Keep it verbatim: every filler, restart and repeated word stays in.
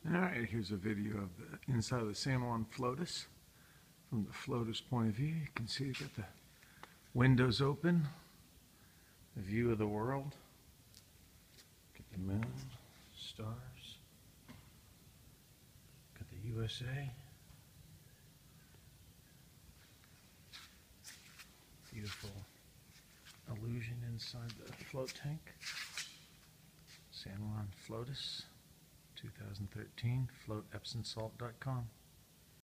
Alright, here's a video of the inside of the San Juan FloatES. From the FloatES point of view, you can see you got the windows open, the view of the world. Get the moon, stars, got the U S A. Beautiful illusion inside the float tank. San Juan FloatES. two thousand thirteen, float epsom salt dot com.